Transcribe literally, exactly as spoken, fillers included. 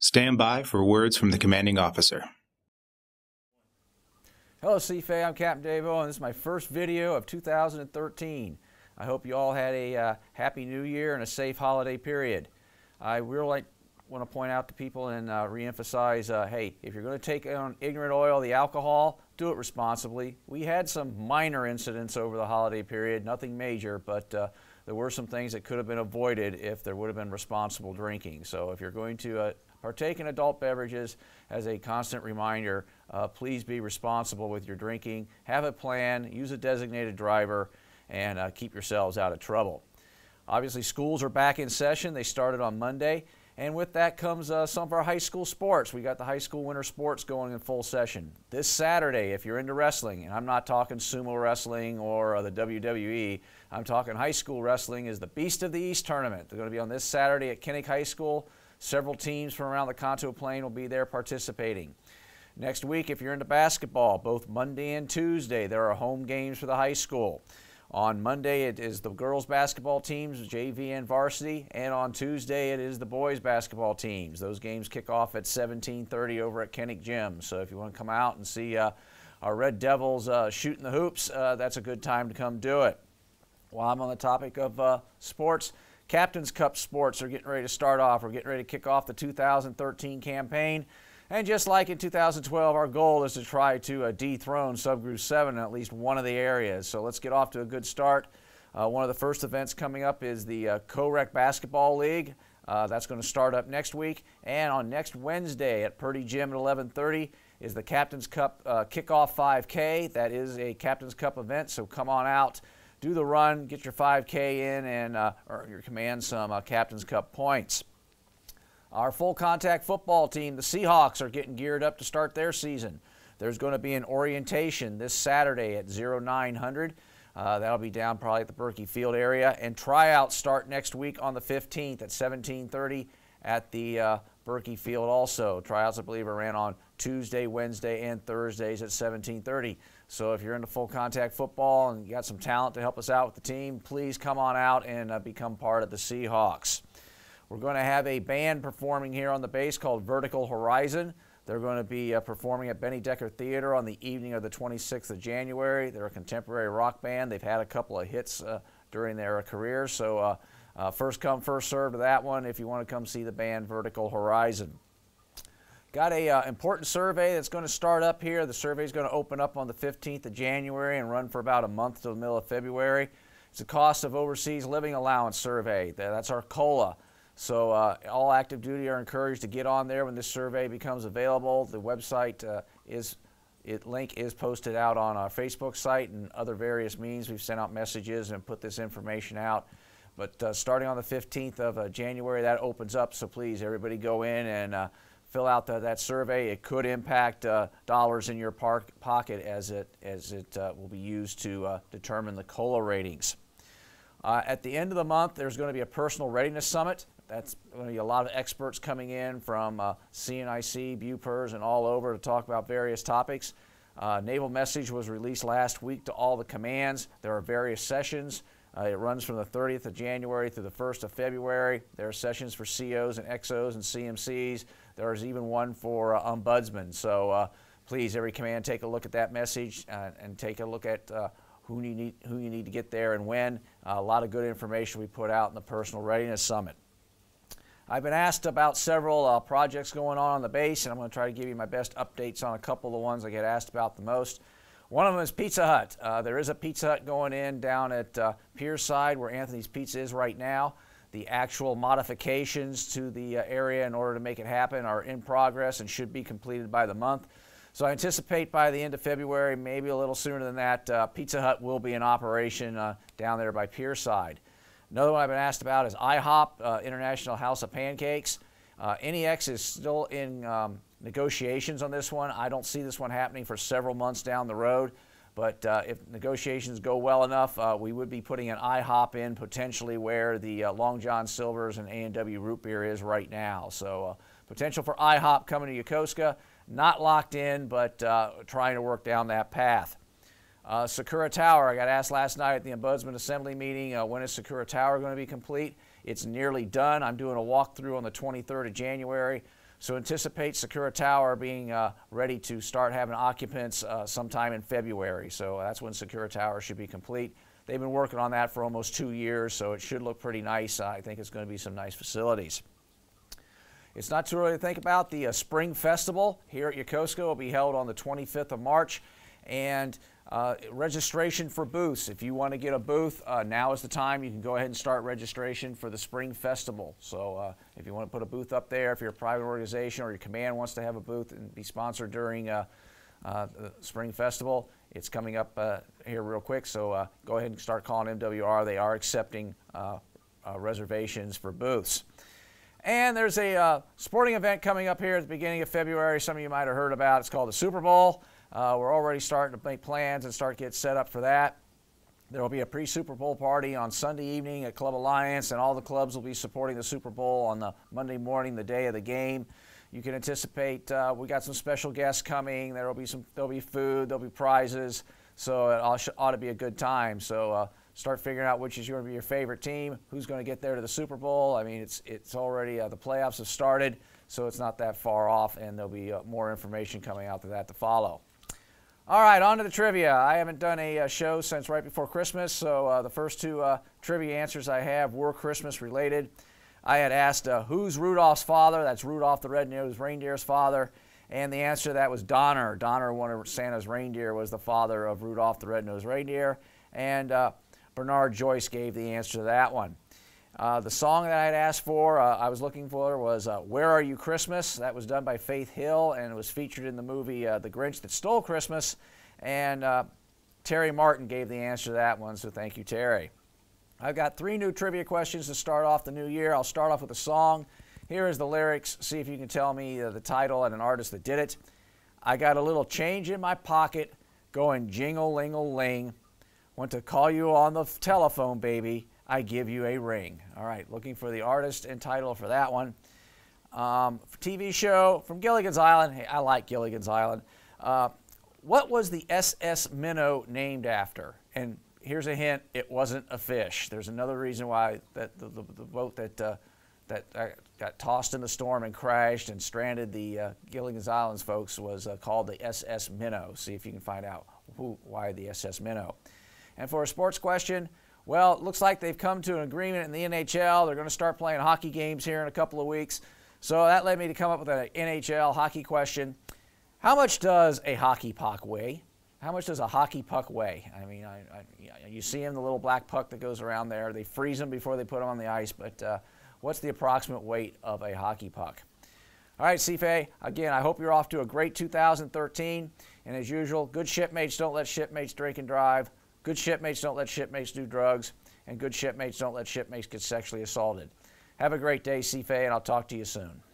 Stand by for words from the commanding officer. Hello C F A Y, I'm Captain Dave Owen. This is my first video of two thousand thirteen. I hope you all had a uh, happy new year and a safe holiday period. I really like, want to point out to people and uh, re-emphasize, uh, hey, if you're going to take on ignorant oil, the alcohol, do it responsibly. We had some minor incidents over the holiday period, nothing major, but uh, there were some things that could have been avoided if there would have been responsible drinking. So if you're going to uh, partake in adult beverages, as a constant reminder, uh, please be responsible with your drinking. Have a plan, use a designated driver, and uh, keep yourselves out of trouble. Obviously, schools are back in session. They started on Monday, and with that comes uh, some of our high school sports. We got the high school winter sports going in full session. This Saturday, if you're into wrestling, and I'm not talking sumo wrestling or uh, the W W E, I'm talking high school wrestling, is the Beast of the East tournament. They're going to be on this Saturday at Kinnick High School. Several teams from around the Kanto Plain will be there participating. Next week, if you're into basketball, both Monday and Tuesday, there are home games for the high school. On Monday, it is the girls basketball teams, J V and varsity, and on Tuesday, it is the boys basketball teams. Those games kick off at seventeen thirty over at Kinnick Gym. So if you want to come out and see uh, our Red Devils uh, shooting the hoops, uh, that's a good time to come do it. While I'm on the topic of uh, sports, Captain's Cup sports are getting ready to start off. We're getting ready to kick off the two thousand thirteen campaign. And just like in two thousand twelve, our goal is to try to uh, dethrone Subgroup seven in at least one of the areas. So let's get off to a good start. Uh, one of the first events coming up is the uh, Co-Rec Basketball League. Uh, that's going to start up next week. And on next Wednesday at Purdy Gym at eleven thirty is the Captain's Cup uh, Kickoff five K. That is a Captain's Cup event, so come on out. Do the run, get your five K in, and uh, or your command some uh, Captain's Cup points. Our full contact football team, the Seahawks, are getting geared up to start their season. There's going to be an orientation this Saturday at oh nine hundred. Uh, that'll be down probably at the Berkey Field area. And tryouts start next week on the fifteenth at seventeen thirty at the uh, Berkey Field also. Tryouts, I believe, are ran on Tuesday, Wednesday, and Thursdays at seventeen thirty. So if you're into full contact football and you got some talent to help us out with the team, please come on out and uh, become part of the Seahawks. We're going to have a band performing here on the base called Vertical Horizon. They're going to be uh, performing at Benny Decker Theater on the evening of the twenty-sixth of January. They're a contemporary rock band. They've had a couple of hits uh, during their uh, career, so uh, uh, first come, first served to that one if you want to come see the band Vertical Horizon. Got a uh, important survey that's going to start up here. The survey is going to open up on the fifteenth of January and run for about a month to the middle of February. It's a cost of overseas living allowance survey. That's our COLA. So uh, all active duty are encouraged to get on there when this survey becomes available. The website uh, is, it link is posted out on our Facebook site and other various means. We've sent out messages and put this information out. But uh, starting on the fifteenth of uh, January, that opens up. So please, everybody go in and uh, fill out the, that survey. It could impact uh, dollars in your park, pocket as it, as it uh, will be used to uh, determine the COLA ratings. Uh, at the end of the month, there's going to be a personal readiness summit. That's going to be a lot of experts coming in from uh, C N I C, B U P R S, and all over to talk about various topics. Uh, Naval Message was released last week to all the commands. There are various sessions. Uh, it runs from the thirtieth of January through the first of February. There are sessions for C Os and X Os and C M Cs. There's even one for uh, ombudsmen. So uh, please, every command, take a look at that message uh, and take a look at uh, who you need, who you need to get there and when. Uh, a lot of good information we put out in the Personal Readiness Summit. I've been asked about several uh, projects going on on the base, and I'm going to try to give you my best updates on a couple of the ones I get asked about the most. One of them is Pizza Hut. Uh, there is a Pizza Hut going in down at uh, Pierside, where Anthony's Pizza is right now. The actual modifications to the uh, area in order to make it happen are in progress and should be completed by the month. So I anticipate by the end of February, maybe a little sooner than that, uh, Pizza Hut will be in operation uh, down there by Pierside. Another one I've been asked about is I hop, uh, International House of Pancakes. Uh, N E X is still in um, negotiations on this one. I don't see this one happening for several months down the road, but uh, if negotiations go well enough, uh, we would be putting an I hop in potentially where the uh, Long John Silver's and A and W Root Beer is right now. So uh, potential for I hop coming to Yokosuka, not locked in, but uh, trying to work down that path. Uh, Sakura Tower, I got asked last night at the Ombudsman Assembly meeting, uh, when is Sakura Tower going to be complete? It's nearly done. I'm doing a walkthrough on the twenty-third of January. So anticipate Sakura Tower being uh, ready to start having occupants uh, sometime in February. So that's when Sakura Tower should be complete. They've been working on that for almost two years, so it should look pretty nice. Uh, I think it's going to be some nice facilities. It's not too early to think about the uh, Spring Festival here at Yokosuka. Will be held on the twenty-fifth of March. And uh, registration for booths. If you want to get a booth, uh, now is the time. You can go ahead and start registration for the Spring Festival. So uh, if you want to put a booth up there, if you're a private organization or your command wants to have a booth and be sponsored during uh, uh, the Spring Festival, it's coming up uh, here real quick. So uh, go ahead and start calling M W R. They are accepting uh, uh, reservations for booths. And there's a uh, sporting event coming up here at the beginning of February. Some of you might have heard about. It's called the Super Bowl. Uh, we're already starting to make plans and start getting set up for that. There will be a pre-Super Bowl party on Sunday evening at Club Alliance, and all the clubs will be supporting the Super Bowl on the Monday morning, the day of the game. You can anticipate uh, we got some special guests coming. There will be some. There'll be food. There'll be prizes. So it all ought to be a good time. So uh, start figuring out which is going to be your favorite team. Who's going to get there to the Super Bowl? I mean, it's it's already uh, the playoffs have started, so it's not that far off, and there'll be uh, more information coming out to that to follow. All right, on to the trivia. I haven't done a uh, show since right before Christmas, so uh, the first two uh, trivia answers I have were Christmas related. I had asked uh, who's Rudolph's father? That's Rudolph the Red-Nosed Reindeer's father, and the answer to that was Donner. Donner, one of Santa's reindeer, was the father of Rudolph the Red-Nosed Reindeer, and uh, Bernard Joyce gave the answer to that one. Uh, the song that I had asked for, uh, I was looking for, was uh, Where Are You Christmas? That was done by Faith Hill, and it was featured in the movie uh, The Grinch That Stole Christmas. And uh, Terry Martin gave the answer to that one, so thank you, Terry. I've got three new trivia questions to start off the new year. I'll start off with a song. Here is the lyrics. See if you can tell me uh, the title and an artist that did it. I got a little change in my pocket going jingle-ling-a-ling. Want to call you on the telephone, baby. I give you a ring. All right, looking for the artist and title for that one. Um, T V show from Gilligan's Island. Hey, I like Gilligan's Island. Uh, what was the S S Minnow named after? And here's a hint: it wasn't a fish. There's another reason why that the, the, the boat that uh, that uh, got tossed in the storm and crashed and stranded the uh, Gilligan's Islands folks was uh, called the S S Minnow. See if you can find out who, why the S S Minnow. And for a sports question. Well, it looks like they've come to an agreement in the N H L. They're going to start playing hockey games here in a couple of weeks. So that led me to come up with an N H L hockey question. How much does a hockey puck weigh? How much does a hockey puck weigh? I mean, I, I, you see him, the little black puck that goes around there. They freeze them before they put them on the ice. But uh, what's the approximate weight of a hockey puck? All right, C F A Y, again, I hope you're off to a great two thousand thirteen. And as usual, good shipmates don't let shipmates drink and drive. Good shipmates don't let shipmates do drugs, and good shipmates don't let shipmates get sexually assaulted. Have a great day, C F A Y, and I'll talk to you soon.